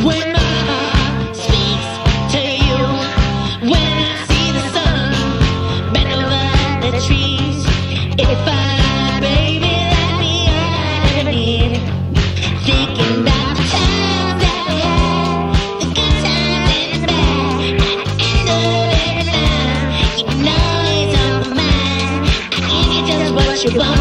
When my heart speaks to you, when I see the sun bend over the trees, if I, baby, let me underneath, thinking about the times that we had, the good times and the bad. At the end of every line, you know it's on my mind. I give you just what you want.